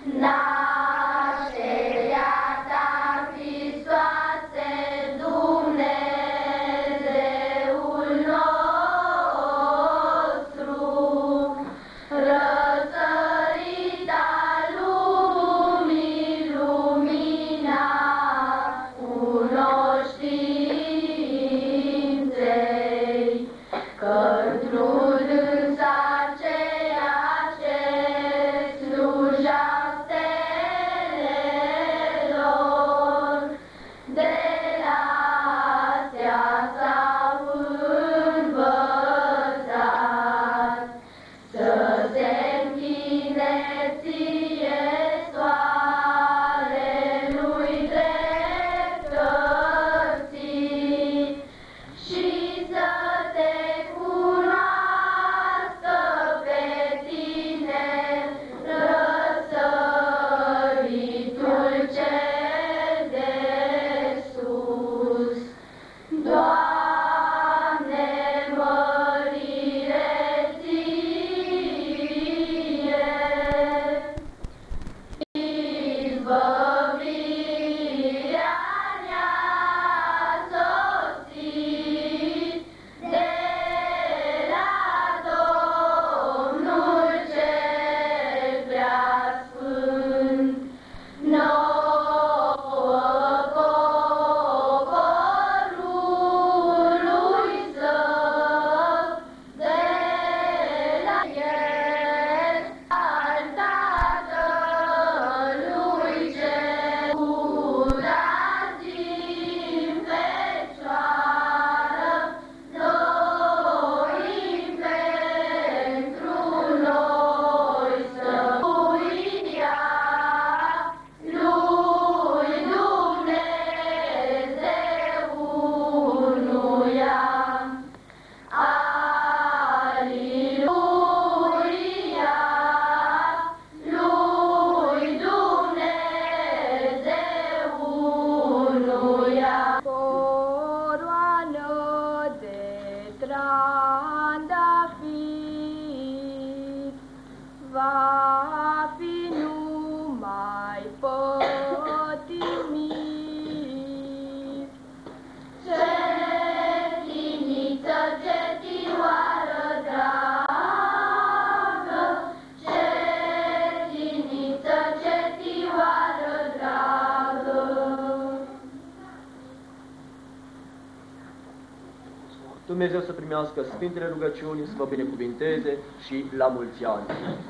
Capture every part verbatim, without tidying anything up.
Dumnezeu să primească Sfintele rugăciuni, să vă binecuvinteze și la mulți ani.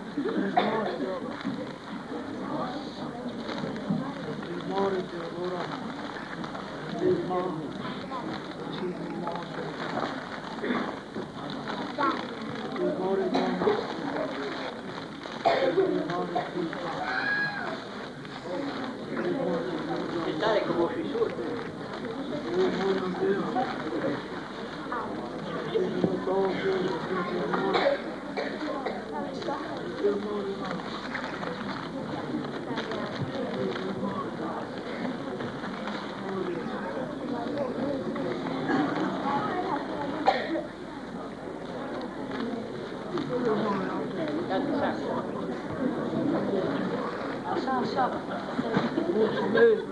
Ce tare cum o fi surd. Așa, așa. Mulțumesc,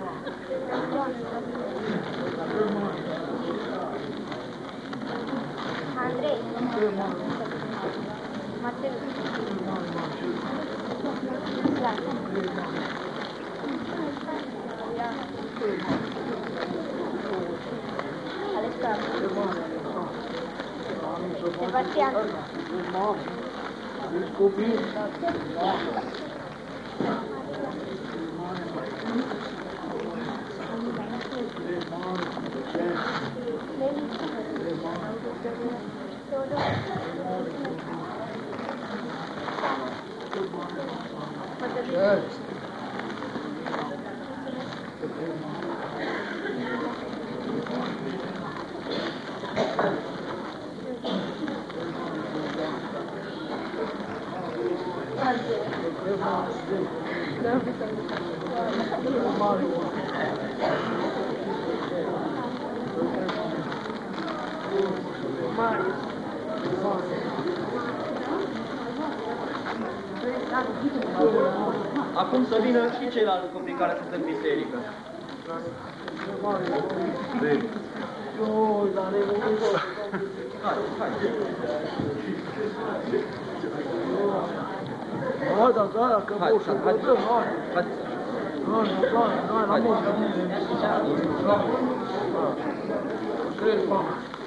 Andrei. Mateu. Sebastian. Yes. Mario. Acum să vină și ceilalți copii care sunt în biserică. Bine. Hai, hai. Hai, da, da, că Hai, poți să hai, vedem, hai. hai. Hai, hai, hai, la muncă. Crezi, mă.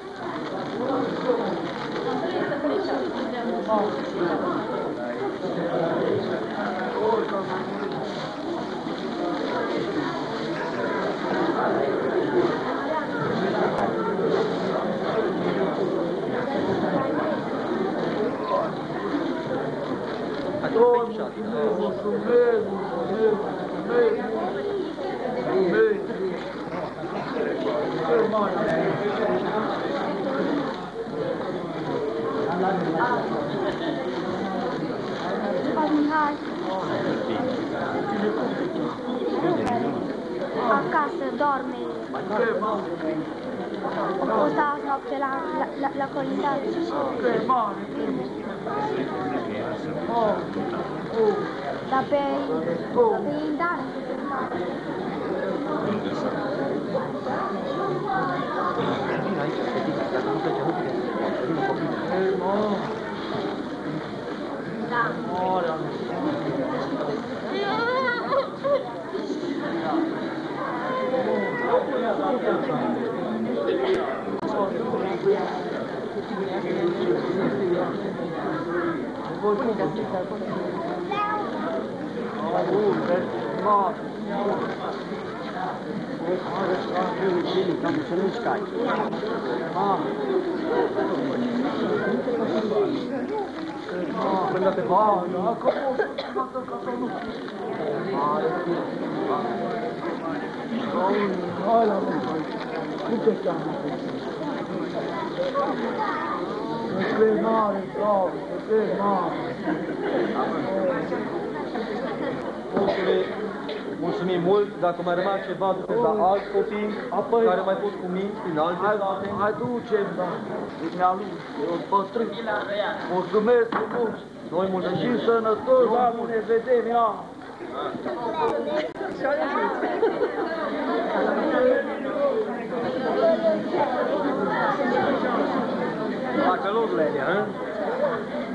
Mulțumesc, mulțumesc, mulțumesc, mulțumesc. Acasă dorme. O sta azi noapte la, la, la, la colindație. Dar pe, pe indare. Da. Până pe bani, Hai la muncă. Cum te cheamă? Să crezi mare, bravo, să crezi mare. Mulțumim, mulțumim mult. Dacă mai rămas ceva, duceți la alți copii care mai pot cu minți din alte state. Hai duce-mi, da. Dumnealui, eu bătrân. Mulțumesc frumos. Noi mulțumim. Și sănătos, la ne vedem, ia. La călugările, hă?